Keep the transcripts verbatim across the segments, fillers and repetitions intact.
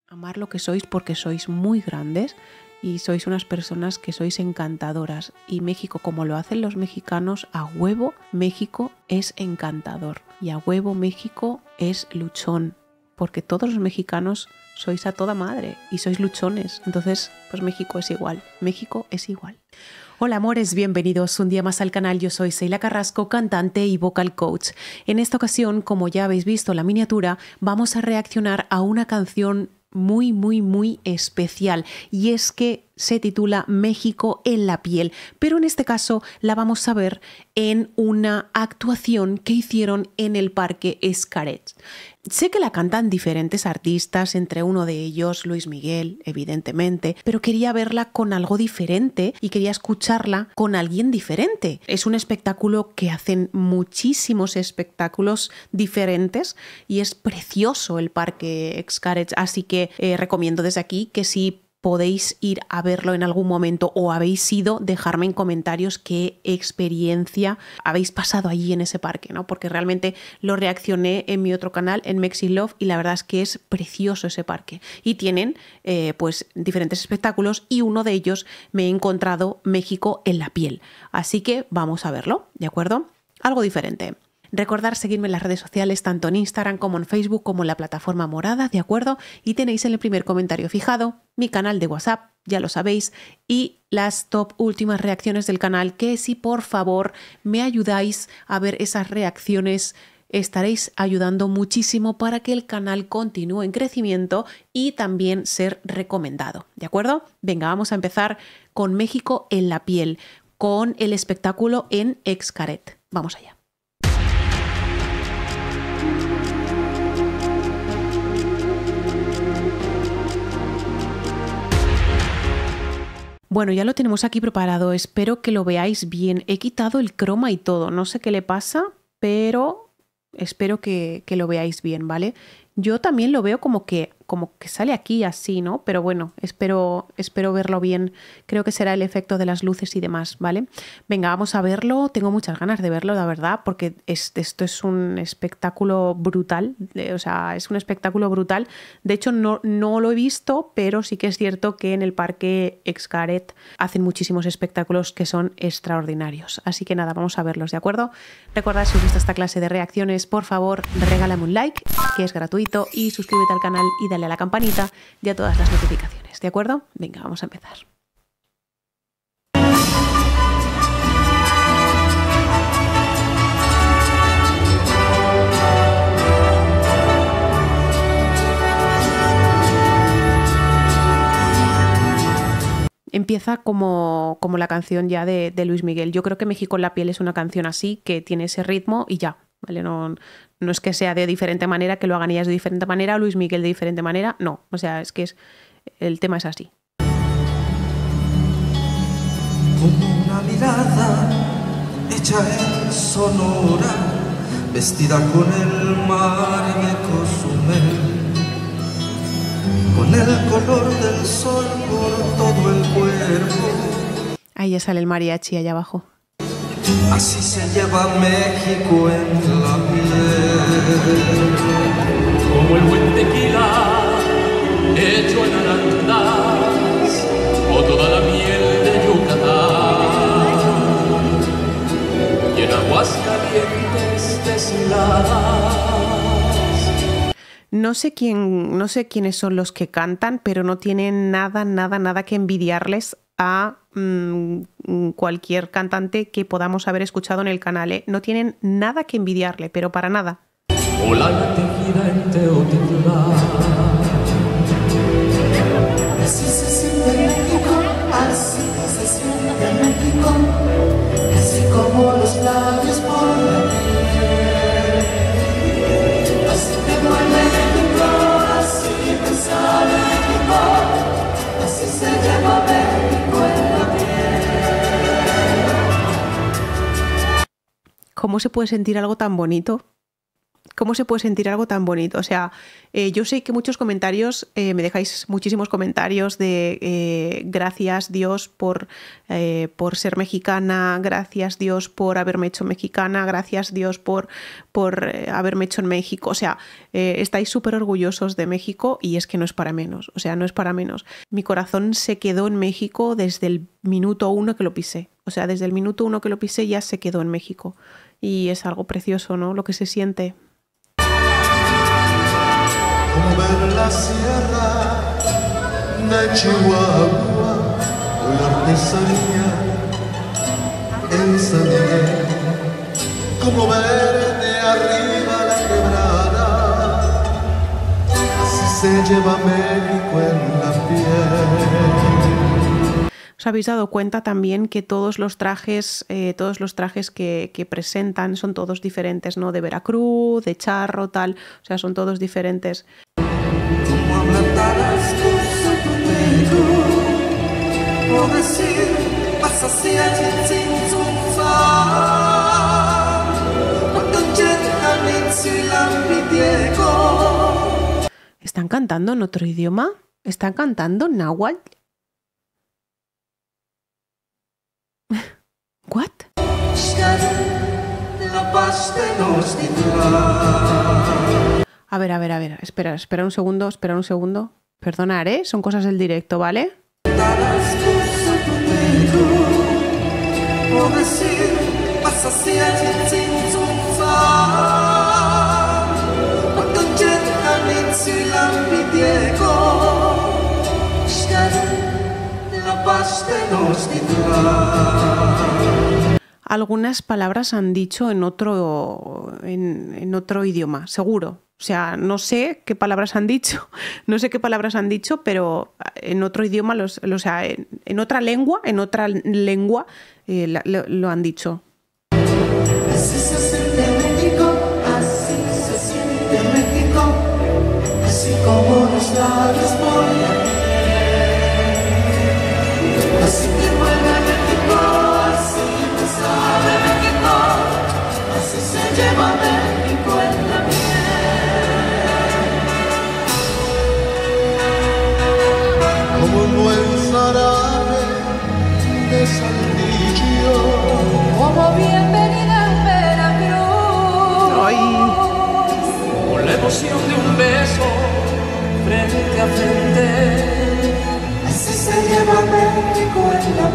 amar lo que sois porque sois muy grandes y sois unas personas que sois encantadoras. Y México, como lo hacen los mexicanos, a huevo México es encantador. Y a huevo México es luchón. Porque todos los mexicanos sois a toda madre y sois luchones. Entonces, pues México es igual. México es igual. Hola amores, bienvenidos un día más al canal. Yo soy Seila Carrasco, cantante y vocal coach. En esta ocasión, como ya habéis visto en la miniatura, vamos a reaccionar a una canción muy, muy, muy especial. Y es que se titula México en la piel. Pero en este caso la vamos a ver en una actuación que hicieron en el Parque Xcaret. Sé que la cantan diferentes artistas, entre uno de ellos Luis Miguel, evidentemente, pero quería verla con algo diferente y quería escucharla con alguien diferente. Es un espectáculo que hacen muchísimos espectáculos diferentes y es precioso el Parque Xcaret, así que eh, recomiendo desde aquí que si podéis ir a verlo en algún momento o habéis ido, dejarme en comentarios qué experiencia habéis pasado allí en ese parque, ¿no? Porque realmente lo reaccioné en mi otro canal, en Mexi Love, y la verdad es que es precioso ese parque. Y tienen eh, pues diferentes espectáculos y uno de ellos me he encontrado México en la piel. Así que vamos a verlo, ¿de acuerdo? Algo diferente. Recordar seguirme en las redes sociales, tanto en Instagram como en Facebook, como en la plataforma morada, ¿de acuerdo? Y tenéis en el primer comentario fijado mi canal de WhatsApp, ya lo sabéis, y las top últimas reacciones del canal, que si por favor me ayudáis a ver esas reacciones, estaréis ayudando muchísimo para que el canal continúe en crecimiento y también ser recomendado, ¿de acuerdo? Venga, vamos a empezar con México en la piel, con el espectáculo en Xcaret. Vamos allá. Bueno, ya lo tenemos aquí preparado, espero que lo veáis bien. He quitado el croma y todo, no sé qué le pasa, pero espero que, que lo veáis bien, ¿vale? Yo también lo veo como que, como que sale aquí así, ¿no? Pero bueno, espero, espero verlo bien. Creo que será el efecto de las luces y demás, ¿vale? Venga, vamos a verlo. Tengo muchas ganas de verlo, la verdad, porque es, esto es un espectáculo brutal. O sea, es un espectáculo brutal. De hecho, no, no lo he visto, pero sí que es cierto que en el Parque Xcaret hacen muchísimos espectáculos que son extraordinarios. Así que nada, vamos a verlos, ¿de acuerdo? Recordad, si os gusta esta clase de reacciones, por favor, regálame un like, que es gratuito, y suscríbete al canal y dale a la campanita y a todas las notificaciones, ¿de acuerdo? Venga, vamos a empezar. Empieza como, como la canción ya de, de Luis Miguel. Yo creo que México en la piel es una canción así, que tiene ese ritmo y ya, ¿vale? No, no es que sea de diferente manera, que lo hagan ellas de diferente manera, o Luis Miguel de diferente manera, no. O sea, es que es, el tema es así. Como una mirada hecha en Sonora, vestida con el mar de Cozumel, con el color del sol por todo el cuerpo. Ahí ya sale el mariachi allá abajo. Así se lleva México en la piel. Como el buen tequila hecho en Arandas, o toda la miel de Yucatán, y en aguas calientes deshiladas. No sé quién, no sé quiénes son los que cantan, pero no tienen nada, nada, nada que envidiarles a mmm, cualquier cantante que podamos haber escuchado en el canal, ¿eh? No tienen nada que envidiarle, pero para nada. Hola, la tejida en Teotitlán. Así se siente México, así se siente México, así como los labios por la piel. Así tengo en México, así pensaba México, así se lleva México en la piel. ¿Cómo se puede sentir algo tan bonito ¿Cómo se puede sentir algo tan bonito? O sea, eh, yo sé que muchos comentarios, eh, me dejáis muchísimos comentarios de eh, gracias Dios por, eh, por ser mexicana, gracias Dios por haberme hecho mexicana, gracias Dios por, por eh, haberme hecho en México. O sea, eh, estáis súper orgullosos de México y es que no es para menos. O sea, no es para menos. Mi corazón se quedó en México desde el minuto uno que lo pisé. O sea, desde el minuto uno que lo pisé ya se quedó en México. Y es algo precioso, ¿no? Lo que se siente. Como ver la sierra de Chihuahua o la artesanía en San Miguel, como ver de arriba la quebrada, así se lleva México en la piel. ¿Os habéis dado cuenta también que todos los trajes, eh, todos los trajes que, que presentan son todos diferentes, ¿no? De Veracruz, de charro, tal, o sea, son todos diferentes. Como ablandar las cosas contigo, o decir, vas hacia allí sin sufrir, cuando llegan en Silambi Diego. ¿Están cantando en otro idioma? ¿Están cantando náhuatl? ¿What? A ver, a ver, a ver, espera, espera un segundo, espera un segundo. Perdonar, ¿eh? Son cosas del directo, ¿vale? Algunas palabras han dicho en otro, en, en otro idioma, seguro. O sea, no sé qué palabras han dicho, no sé qué palabras han dicho, pero en otro idioma, los, o sea, en, en otra lengua, en otra lengua eh, lo, lo han dicho. Así se siente México, así se siente México, así como los labios por la piel. Así te mueve México, así te sabe México, así se lleva México en la piel. Como un buen zarape de Saltillo, Como bienvenida en Veracruz. Ay. Con la emoción de un beso frente a frente. Así se lleva México en la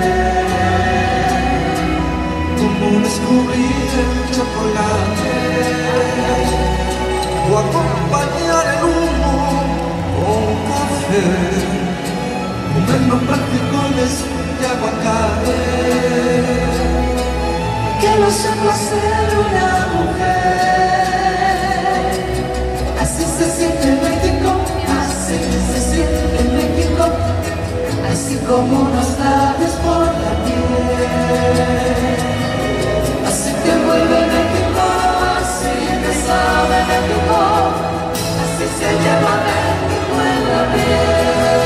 piel. como descubrir el chocolate o acompañar el humo con café, comernos practicones de aguacate. Que lo sepa ser una mujer. Así se siente México, así se siente México, así como nos labios por la piel. Así te vuelve México, así te sabe México, así se lleva México en la piel.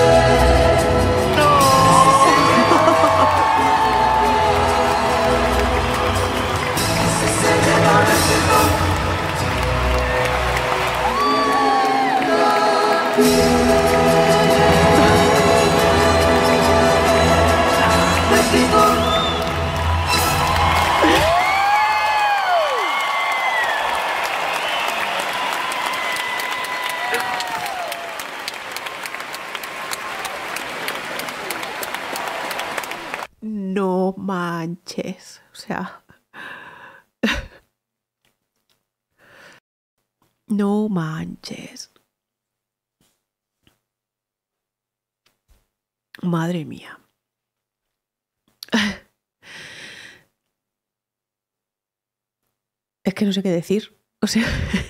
No manches, o sea, no manches. Madre mía. Es que no sé qué decir. O sea,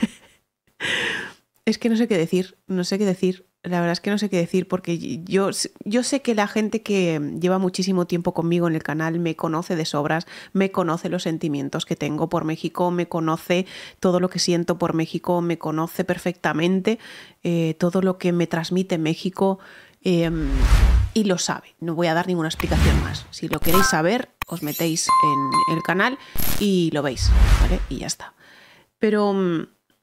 es que no sé qué decir. No sé qué decir. La verdad es que no sé qué decir porque yo, yo sé que la gente que lleva muchísimo tiempo conmigo en el canal me conoce de sobras, me conoce los sentimientos que tengo por México, me conoce todo lo que siento por México, me conoce perfectamente eh, todo lo que me transmite México. Eh, y lo sabe, no voy a dar ninguna explicación más. Si lo queréis saber, os metéis en el canal y lo veis, ¿vale? Y ya está. Pero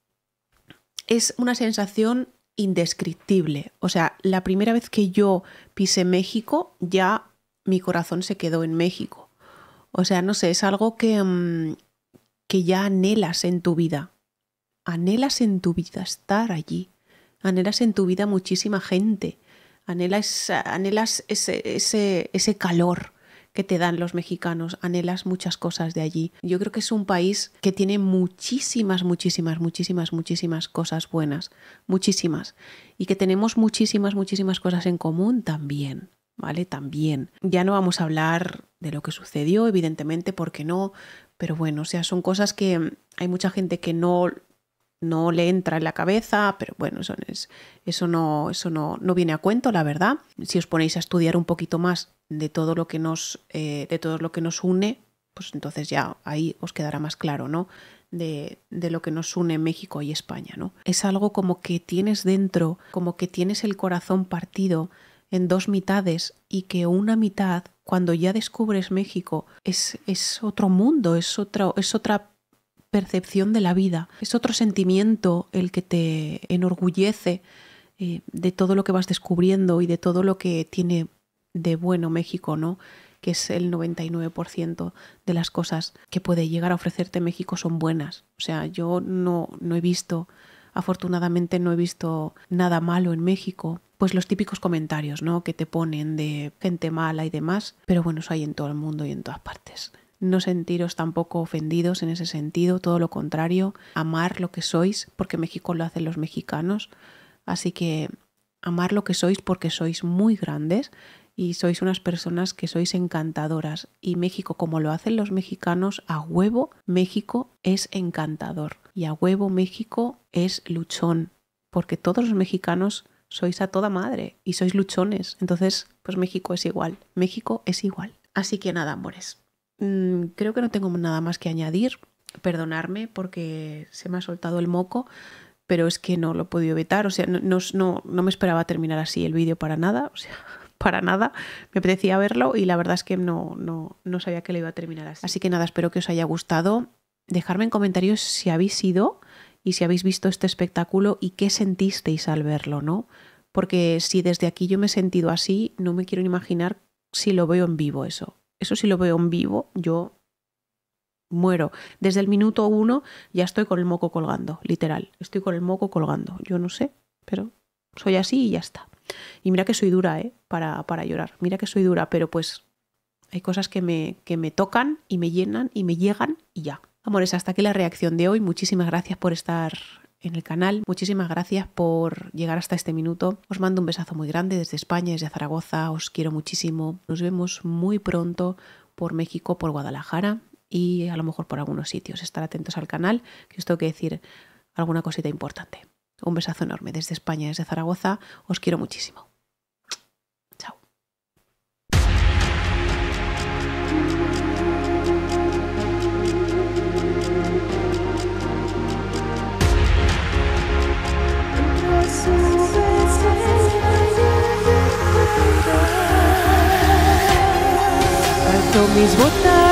es una sensación indescriptible. O sea, la primera vez que yo pisé México, ya mi corazón se quedó en México. O sea, no sé, es algo que, um, que ya anhelas en tu vida. Anhelas en tu vida estar allí. Anhelas en tu vida muchísima gente. Anhelas, anhelas ese, ese, ese calor que te dan los mexicanos. Anhelas muchas cosas de allí. Yo creo que es un país que tiene muchísimas, muchísimas, muchísimas, muchísimas cosas buenas. Muchísimas. Y que tenemos muchísimas, muchísimas cosas en común también. ¿Vale? También. Ya no vamos a hablar de lo que sucedió, evidentemente, porque no. Pero bueno, o sea, son cosas que hay mucha gente que no... no le entra en la cabeza, pero bueno, eso, es, eso, no, eso no, no viene a cuento, la verdad. Si os ponéis a estudiar un poquito más de todo lo que nos, eh, de todo lo que nos une, pues entonces ya ahí os quedará más claro, ¿no? De, de lo que nos une México y España, ¿no? Es algo como que tienes dentro, como que tienes el corazón partido en dos mitades y que una mitad, cuando ya descubres México, es, es otro mundo, es, otro, es otra percepción de la vida, es otro sentimiento el que te enorgullece eh, de todo lo que vas descubriendo y de todo lo que tiene de bueno México, ¿no? Que es el noventa y nueve por ciento de las cosas que puede llegar a ofrecerte México son buenas. O sea, yo no, no he visto, afortunadamente no he visto nada malo en México. Pues los típicos comentarios, ¿no? Que te ponen de gente mala y demás, pero bueno, eso hay en todo el mundo y en todas partes. No sentiros tampoco ofendidos en ese sentido, todo lo contrario, amar lo que sois, porque México lo hacen los mexicanos, así que amar lo que sois porque sois muy grandes y sois unas personas que sois encantadoras, y México, como lo hacen los mexicanos, a huevo México es encantador y a huevo México es luchón, porque todos los mexicanos sois a toda madre y sois luchones, entonces pues México es igual, México es igual. Así que nada, amores. Creo que no tengo nada más que añadir. Perdonadme porque se me ha soltado el moco, pero es que no lo he podido evitar. O sea, no, no, no, no me esperaba terminar así el vídeo para nada. O sea, para nada. Me apetecía verlo y la verdad es que no, no, no sabía que lo iba a terminar así. Así que nada, espero que os haya gustado. Dejadme en comentarios si habéis ido y si habéis visto este espectáculo y qué sentisteis al verlo, ¿no? Porque si desde aquí yo me he sentido así, no me quiero ni imaginar si lo veo en vivo eso. Eso sí lo veo en vivo, yo muero. Desde el minuto uno ya estoy con el moco colgando, literal. Estoy con el moco colgando. Yo no sé, pero soy así y ya está. Y mira que soy dura, ¿eh? Para, para llorar. Mira que soy dura, pero pues hay cosas que me, que me tocan y me llenan y me llegan y ya. Amores, hasta aquí la reacción de hoy. Muchísimas gracias por estar en el canal. Muchísimas gracias por llegar hasta este minuto. Os mando un besazo muy grande desde España, desde Zaragoza. Os quiero muchísimo. Nos vemos muy pronto por México, por Guadalajara y a lo mejor por algunos sitios. Estar atentos al canal, que os tengo que decir alguna cosita importante. Un besazo enorme desde España, desde Zaragoza. Os quiero muchísimo. Chao. Alzo mis botas.